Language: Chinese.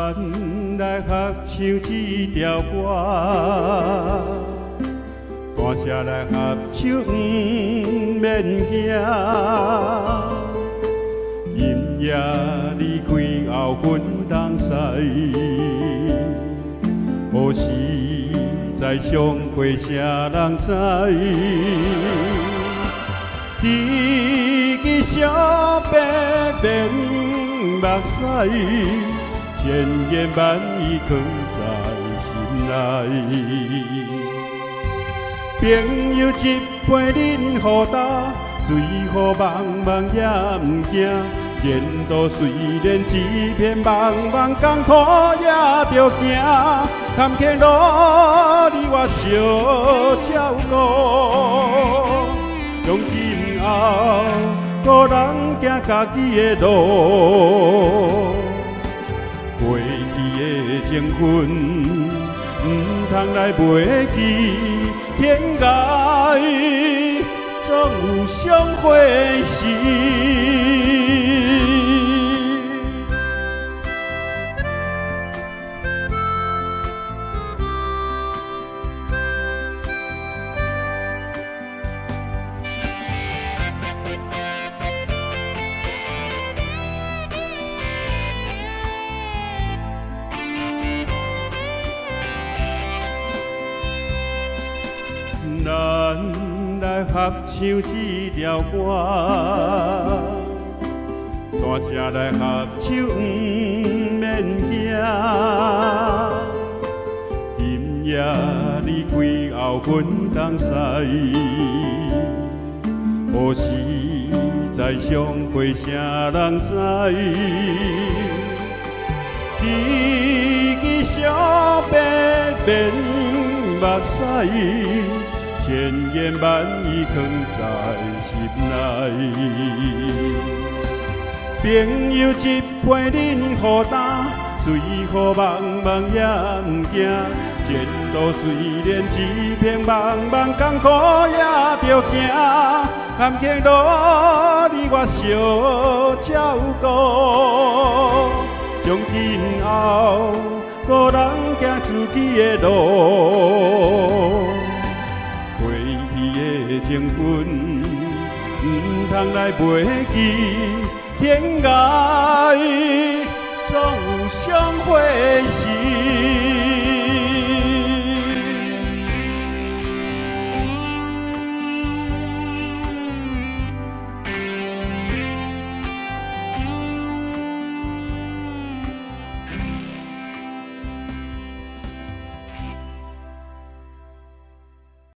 来合唱这条歌，大声来合唱不免惊。今夜离开后，阮同驶，无时在上会啥人知？记小白面目屎。千言万语藏在心内，朋友一杯饮好干，水雨茫茫也唔惊。前途虽然一片茫茫，艰苦也着行。坎坷路你我相照顾，从今后个人行家己的路。过去的情分，唔通来袂记，天涯总有相会时。咱来合唱这条歌，大声来合唱不免惊。今夜离开后，阮同驶，何时再相会，啥人知？记小白面目屎。千言万语藏在心内，朋友一杯饮好干，水雨茫茫也唔惊。前路虽然一片茫茫，艰苦也着行。坎坷路你我相照顾，从今后个人行自己的路。情分唔通来袂记，天涯总有相会时。